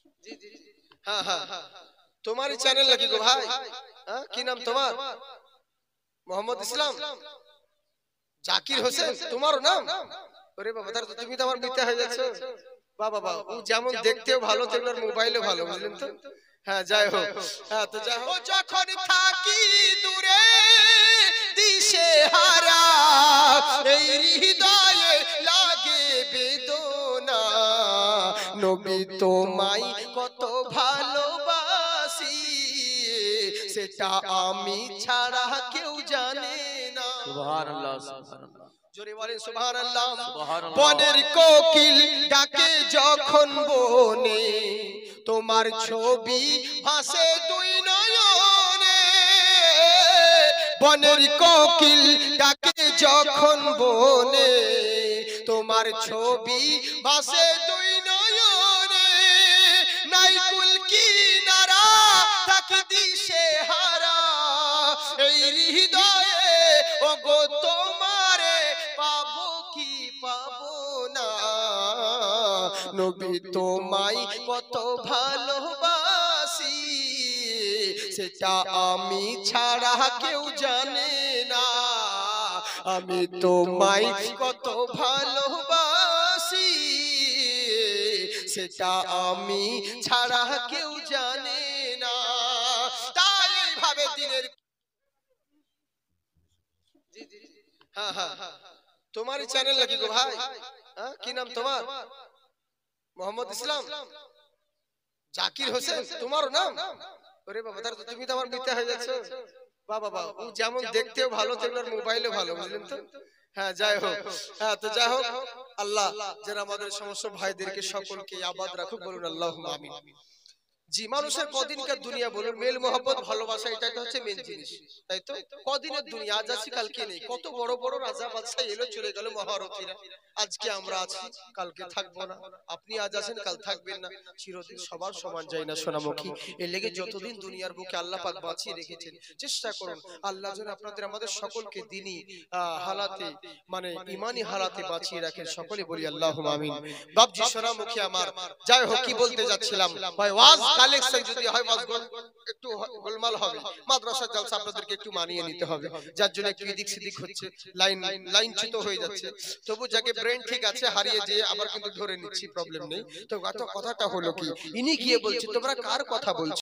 জি জি। হ্যাঁ হ্যাঁ, তোমারই চ্যানেল নাকি গো ভাই? হ্যাঁ, কি নাম তোমার? মোহাম্মদ ইসলাম, জাকির হোসেন তোমারও নাম? ওরে বাবা, তাহলে তো তুমি তো আমার মিথ্যা হয়ে যাচ্ছ। বাবা বাবা, ও যেমন দেখতেও ভালো তেমন মোবাইলও ভালো, বুঝলেন তো? হ্যাঁ, যাই হোক। হ্যাঁ, তো যাই হোক, যখন থাকি দূরে দিশে হারা, এই হৃদয়ে লাগে বেদনা, নবী তোমায় কত ভালোবাসি, সেটা আমি ছাড়া কেউ জানে না। সুবহানাল্লাহ সুবহানাল্লাহ। জোরে বলেন সুবহানাল্লাহ। সুবহানাল্লাহ। বনের কোকিল ডাকে যখন বনে, তোমার ছবি ভাসে দুই নয়নে। বনের কোকিল ডাকে যখন বনে, তোমার ছবি ভাসে দুই নয়নে। নাই কুল কিনারা থাকি দিশে হারা, এই হৃদয়ে ওগো তোমারে পাবো কি পাবো না, নবী তোমায় কত ভালোবাসি, সেটা আমি ছাড়া কেউ জানে না। আমি তোমায় কত ভালোবাসি, সেটা আমি ছাড়া কেউ জানে না। তাই এইভাবে দিনের, জি জি। হ্যাঁ হ্যাঁ, তোমারই চ্যানেল নাকি গো ভাই? হ্যাঁ, কি নাম তোমার? মোহাম্মদ ইসলাম, জাকির হোসেন তোমারও নাম? ওরে বাবা, তাহলে তো তুমি তো আমার মিথ্যা হয়ে যাচ্ছ। বাবা বাবা, ও যেমন দেখতেও ভালো তেমন মোবাইলও ভালো, বুঝলেন তো? হ্যাঁ, যাই হোক। হ্যাঁ, তো যাই হোক, আল্লাহ যেন আমাদের সমস্ত ভাইদেরকে সকলকে আবাদ রাখুক, বলুন আল্লাহুম্মা আমিন। জি, মানুষের কদিনকার দুনিয়া বলুন, মেল মোহাম্মত ভালোবাসা, এটাই তো হচ্ছে মেন জিনিস, তাই তো? কদিনের দুনিয়া, আজ আছি কালকে নেই। কত বড় বড় রাজা বাদশা এলো চলে গেল, মহারথীরা। আজকে আমরা আছি, কালকে থাকবো না। আপনি আজ আছেন, কাল থাকবেন না। চিরদিন সবার সমান যায় না সোনামুখী। এর লেগে যতদিন দুনিয়ার বুকে আল্লাহ পাক বাঁচিয়ে রেখেছেন, চেষ্টা করুন আল্লাহ যেন আপনাদের আমাদের সকলকে দিনী হালাতে, মানে ইমানি হালাতে বাঁচিয়ে রাখেন। সকলে বলি আল্লাহুম্মা আমিন। বাপজি সোনামুখী আমার, যাই হোক, কি বলতে যাচ্ছিলাম ভাই, ওয়াজ কালেকশন যদি হয়, ওয়াজ একটু গোলমাল হবে। মাদ্রাসা জালসা আপনাদেরকে একটু মানিয়ে নিতে হবে, যার জন্য একটু এদিক সেদিক হচ্ছে, লাইনচ্যুত হয়ে যাচ্ছে। তবু যাকে ব্রেন ঠিক আছে, হারিয়ে যেয়ে আবার কিন্তু ধরে নিচ্ছি, প্রবলেম নেই। তো কথাটা হলো কি, ইনি গিয়ে বলছে তোমরা কার কথা বলছো?